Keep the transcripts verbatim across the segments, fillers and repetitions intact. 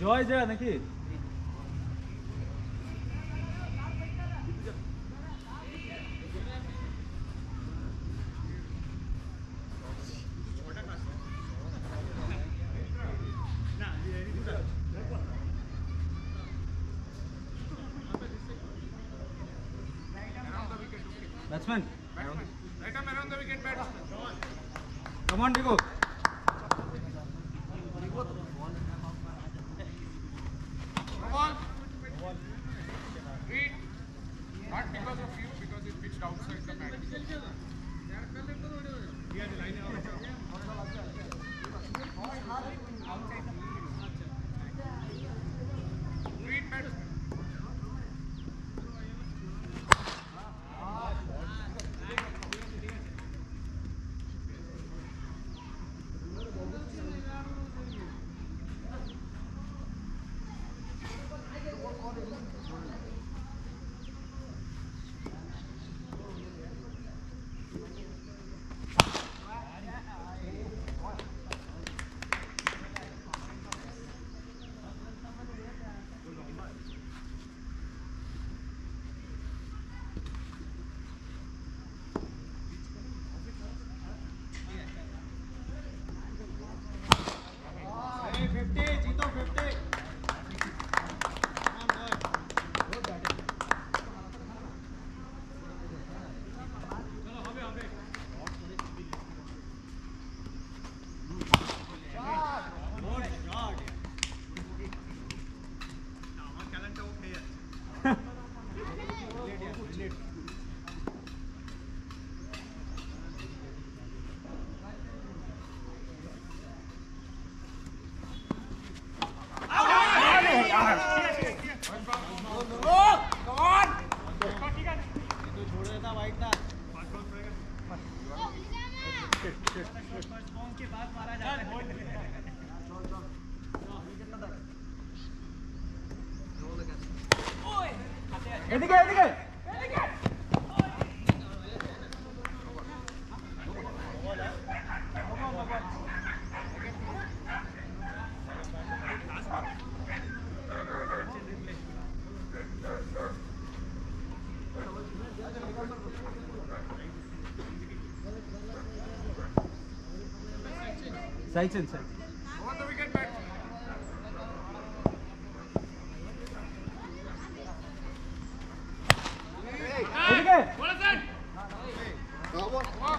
জয় জয় নাকি batsman right arm around the wicket batsman come on Digo come on read not because of you because it pitched outside the bat read batsman fifty जीतो fifty ಎದಿಗೆ ಎದಿಗೆ Sides inside. on the wicket batsman ಎದಿಗೆ what is that come on come on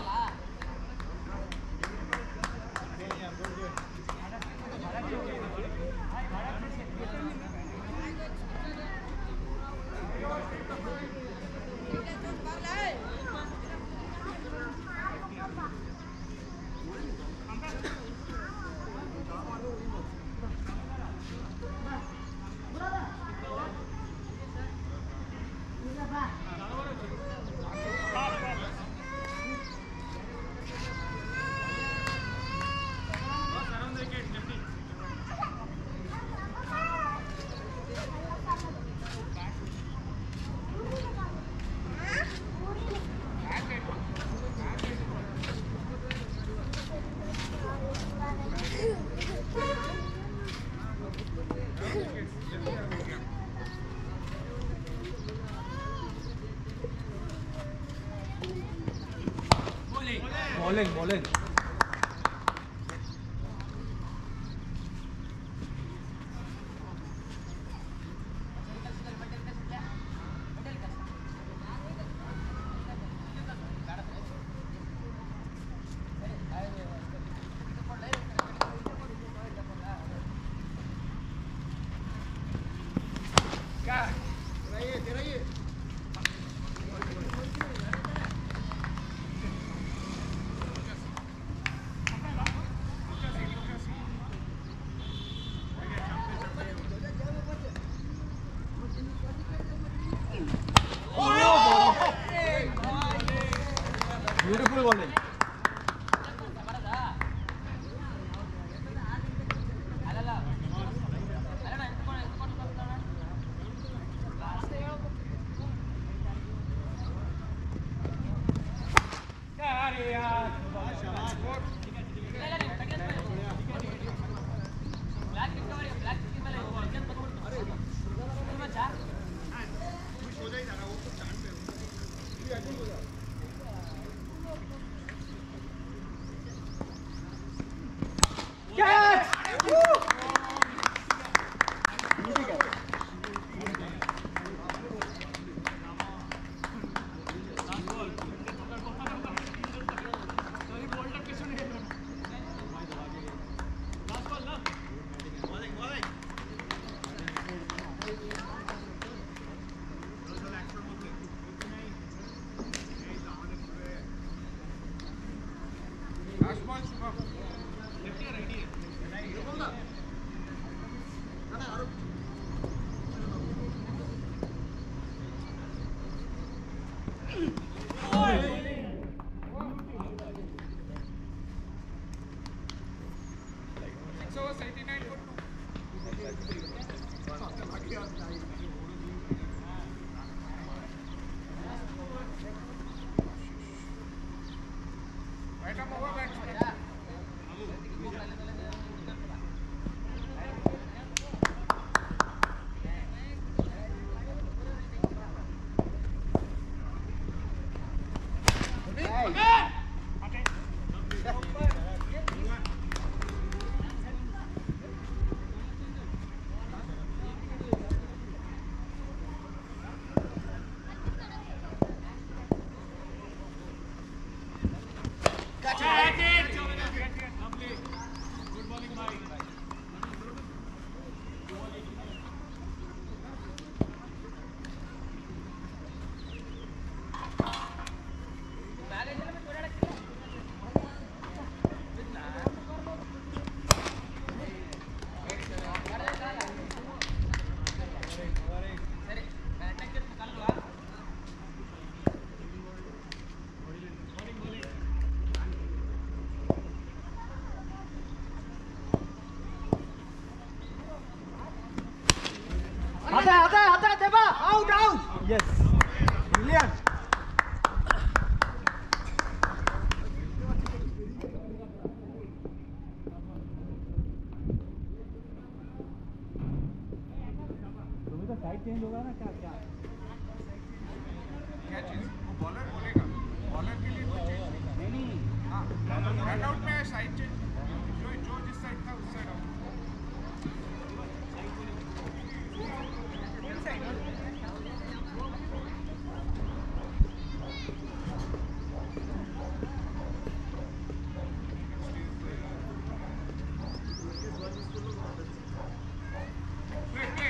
bowling bowling beautiful bowling black recovery black Catch! Woo! Last ball, Shubham. Lefty or righty? Six overs, eighty-nine for two. Right arm over batsman. आता है, आता है, आता है, देवा, out, out. Yes, brilliant. तुम्हें तो side change होगा ना क्या क्या? क्या चीज? वो बॉलर बोलेगा. बॉलर के लिए कोई चेंज नहीं नहीं. हाँ. रन आउट में साइड चेंज. जो जो जिस साइड था उस side out. Play, play.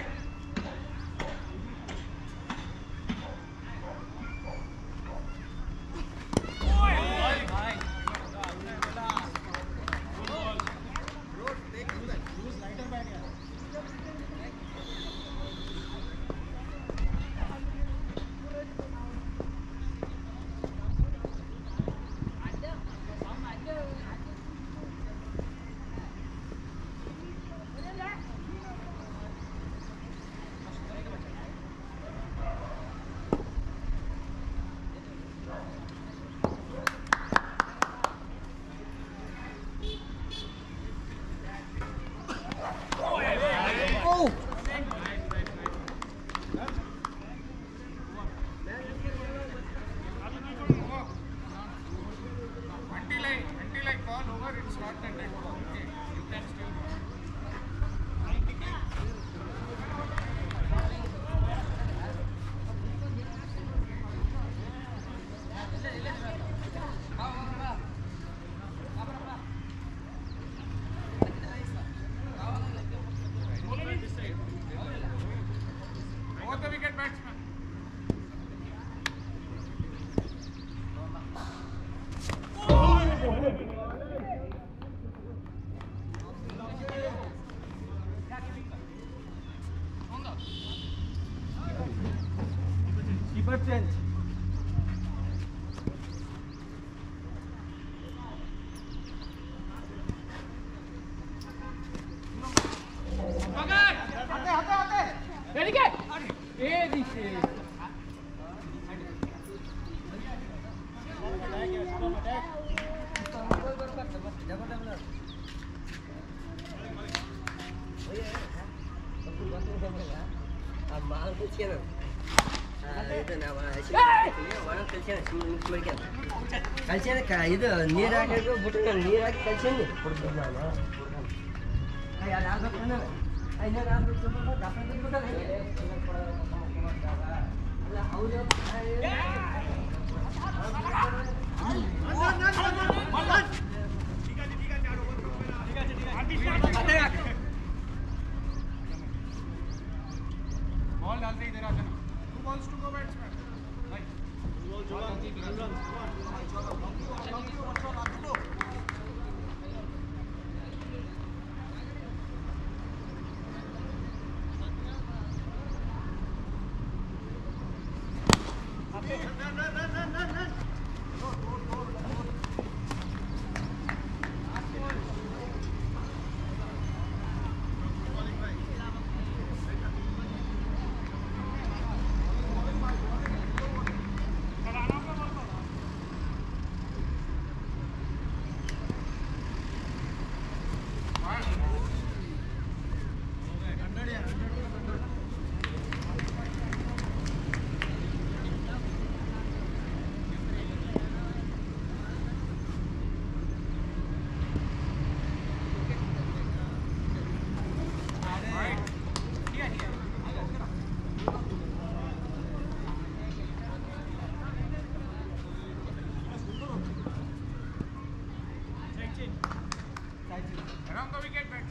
Oh. Until I until I call over, it's not the net ball. Okay, you can still. Over the wicket batsman. Keeper change. आते आते आते. Ready get. ए दिशे. अब माल कुछ ಕಲ್ಸ್ಯಾನ ಇದು ನೀರು ಹಾಕಿದ್ರು ಬಿಟ್ಟು ನಾನು ನೀರು ಹಾಕಿ ಕಲ್ಸೀನಿ ಕೊಡ್ತೀನಿ ನಾನು ಯಾರು ಆಗ್ಬೇಕು ಐನೂರು ಆಗ್ಬೇಕು ಅಲ್ಲ ಹೌದು बॉल डालते ही तेरा two balls to go batsman right ball जो run run around the wicket back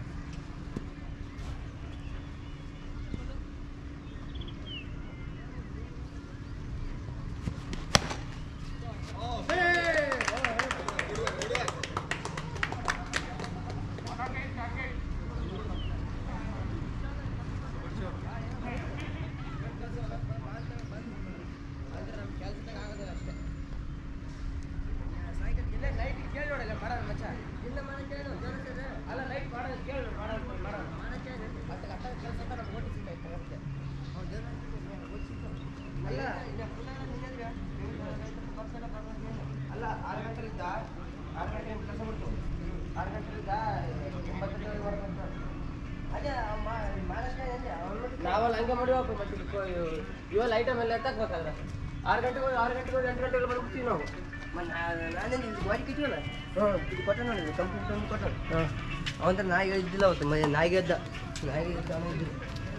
ಅಲ್ಲ ಆರು ಗಂಟೆಲಿದ್ದ ಆರು ಗಂಟೆ ಕೆಲಸ ಬಿಟ್ಟು ಆರು ಗಂಟೆಲಿದ್ದ ಒಂಬತ್ತು ಅದೇ ನಾವಲ್ಲಿ ಹಂಗೆ ಮಾಡಿವಪ್ಪ ಮತ್ತೆ ಇವಾಗ ಐಟಮ್ ಎಲ್ಲ ಎತ್ತಾಕ್ಬೇಕಾದ್ರೆ ಆರು ಗಂಟೆಗೆ ಹೋಗಿ ಆರು ಗಂಟೆಗೆ ಹೋಗಿ ಎಂಟು ಗಂಟೆಗೆ ಬರ್ಬಿಡ್ತೀವಿ ನಾವು ನಾನೇನು ಇಲ್ಲಿ ಗಾಡಿ ಕಿಟ್ಟಿವಲ್ಲ ಹಾಂ ಇದು ಕೊಟ್ಟ ನೋಡಿ ಕಂಪ್ನಿ ತಂದು ಕೊಟ್ಟ ಹಾಂ ಅವಂತ ನಾಯಿಗೆ ಇದ್ದಿಲ್ಲ ಅವತ್ತು ಮ ನಾಯಿಗೆ ಎದ್ದ ನಾಯಿಗೆ ಎದ್ದ ಅವನು ಇದ್ದಿಲ್ಲ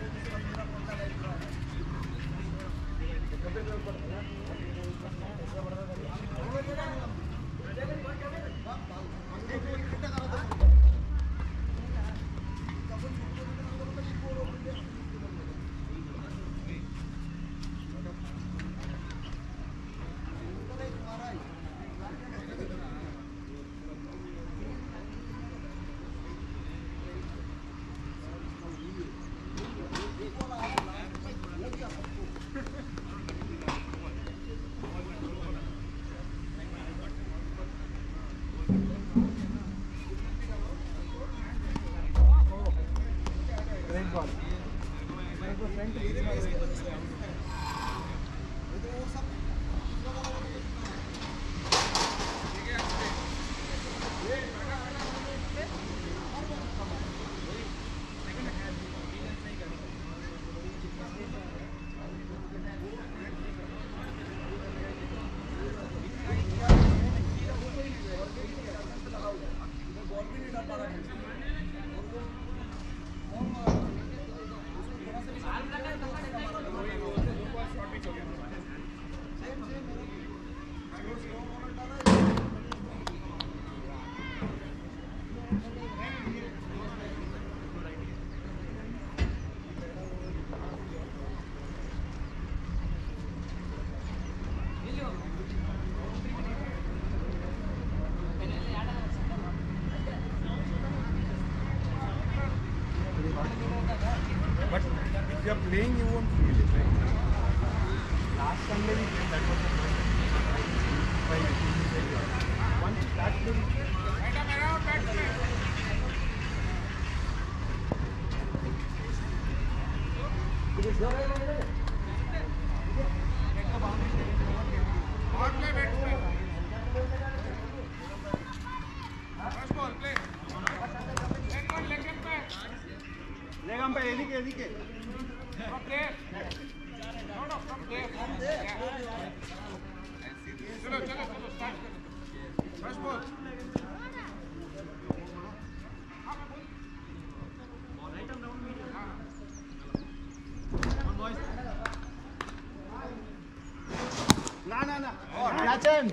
but if you are playing you won't feel it right last Sunday we played that was once you start playing right up around batsman Hard play batsman. First ball play. Leg on leg back. Leg on by edike edike. From there. No no from there. Catch him.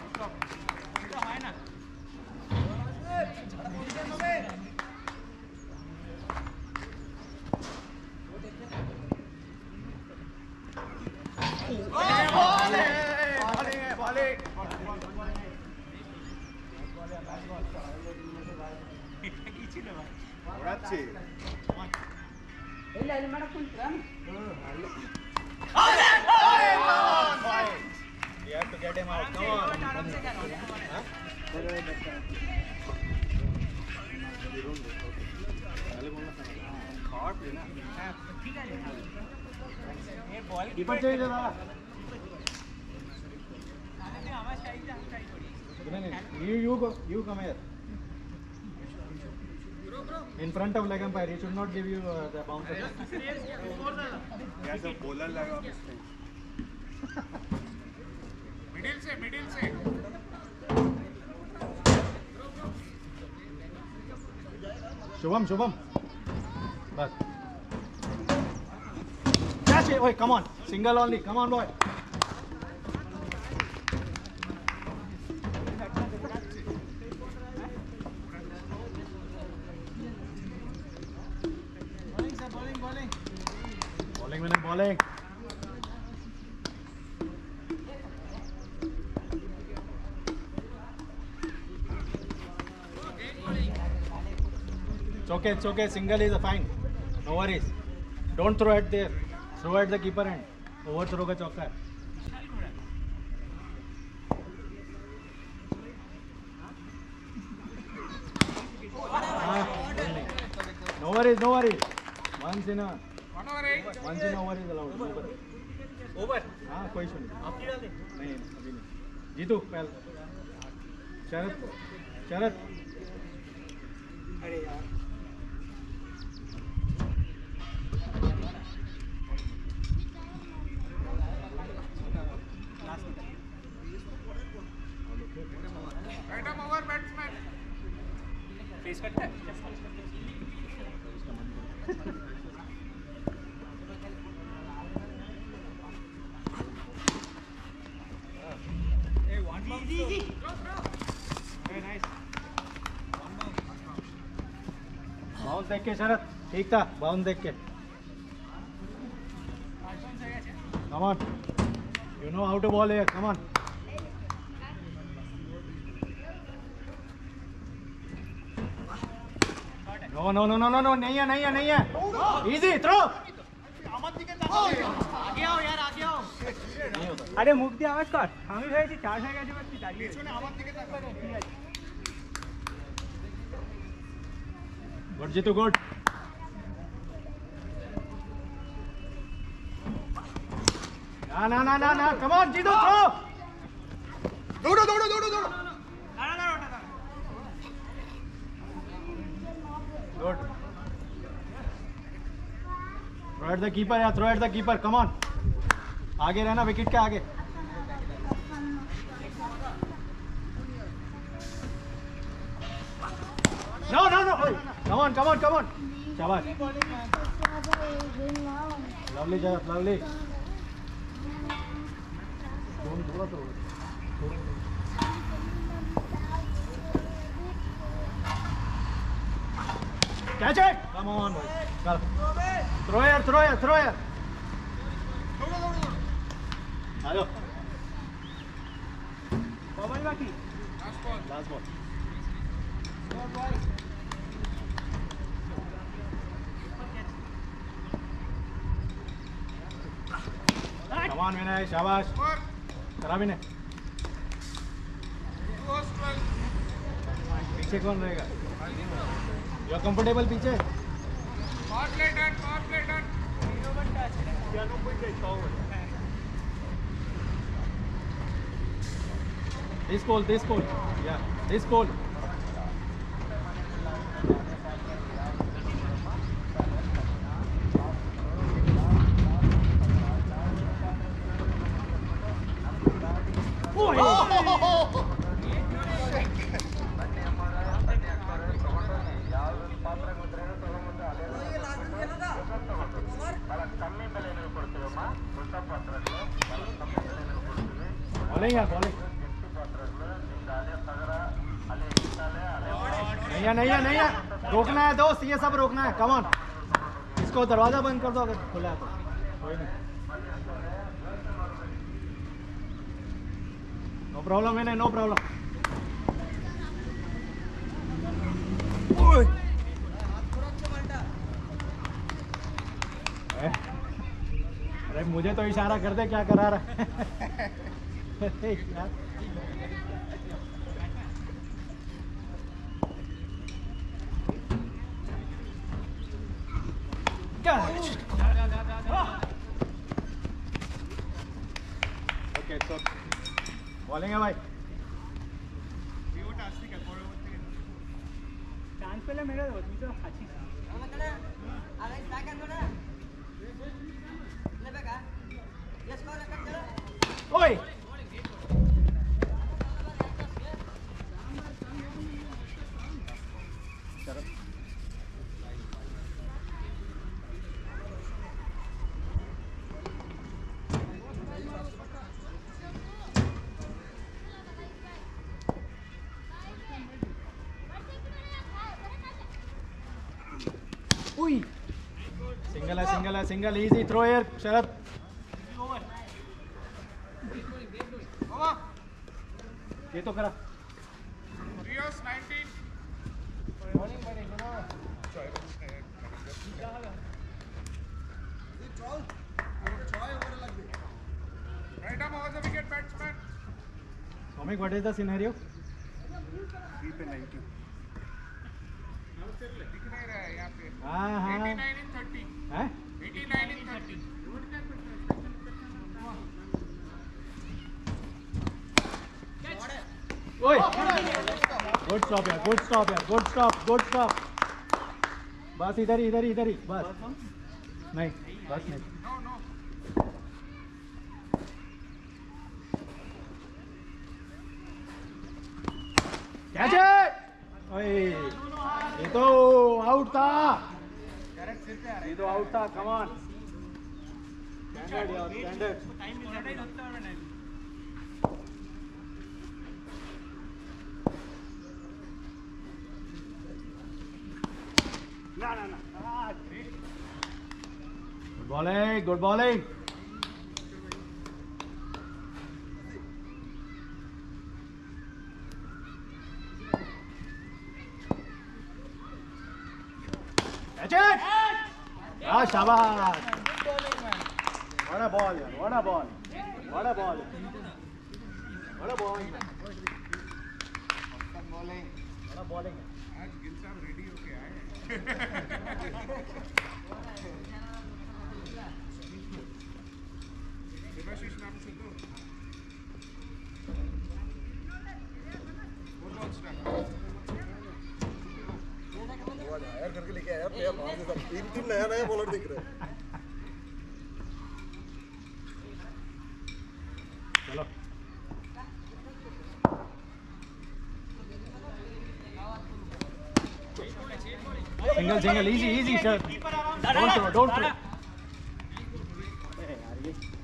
ওড়াচ্ছে ಇಲ್ಲ ಇಲ್ಲಿ ಮಾಡಕ್ ಕುಂತ್ರಾ You have to get him out. Come on. Keeper चाहिए जरा. You you go. You come here. In front of leg umpire, he should not give you uh, the bouncer. क्या सब bowler लगा middle से middle से शुभम शुभम बस catch it. Wait, come on, single only. Come on, boy. Bowling, winning, bowling. It's okay, it's okay. Single is a fine. No worries. Don't throw it there. Throw at the keeper end. Overthrow का चौका है. No worries, no worries. Once in a once in a over is allowed. Over. Over. हाँ कोई सुन. आप नहीं डालते? नहीं अभी नहीं. जीतू पहले. शरद शरद. अरे यार. बैटम ओवर बैट्समैन फेस करता है बाउंस देख के शरद ठीक था बाउंस देख के come on you know how to ball here come on no no no no no no नहीं है नहीं है नहीं है easy throw आगे आओ यार आगे आओ अरे मुख দিয়ে আওয়াজ কর আমি ভেবেছি চার হয়ে গেছে বাকি দাঁড়িয়ে পিছনে আমার দিকে তাকাও গুড জিতু গুড ना ना ना ना ना कम ऑन जीतू थ्रो दौड़ो दौड़ो दौड़ो दौड़ो good throw at the keeper या throw at the keeper come on आगे रहना विकेट के आगे no no no come on come on come on शाबाश लवली जय लवली थोड़ा तो catch it come on चल throw here throw here throw here आ जाओ बॉल बाकी last ball last ball come on Vinay शाबाश करा भी नहीं पीछे कौन रहेगा यू आर कंफर्टेबल पीछे दिस बॉल दिस बॉल या दिस बॉल बॉलिंग है बॉलिंग नहीं है नहीं है नहीं है रोकना है दोस्त ये सब रोकना है कम ऑन इसको दरवाजा बंद कर दो अगर खुला है तो कोई नहीं नो प्रॉब्लम है नो प्रॉब्लम अरे मुझे तो इशारा कर दे क्या करा रहा है ओके तो बॉलिंग है भाई चांस पहले मेरे तो अच्छी ओए सिंगल है सिंगल है single easy throw here Sharad ये तो करा Somik, what is the scenario? पे ninety. हाँ हाँ eighty-nine in thirty. हैं? eighty-nine in thirty. ओए गुड स्टॉप यार गुड स्टॉप यार गुड स्टॉप गुड स्टॉप बस इधर ही इधर ही इधर ही बस नहीं बस नहीं No, no. कैच इट ओए ये तो आउट था ये तो आउट था कम ऑन स्टैंडर्ड यार स्टैंडर्ड ना ना ना good bowling good bowling catch it ah शाबाश what a ball यार what a ball what a ball what a ball what a bowling आज गिल साहब रेडी होके आए देवाशीष नाम से तो वो बहुत स्टार्ट हायर करके लेके आया प्लेयर बाहर से सब तीन तीन नया नया बॉलर दिख रहे हैं चलो single single easy easy sir don't throw don't throw यार ये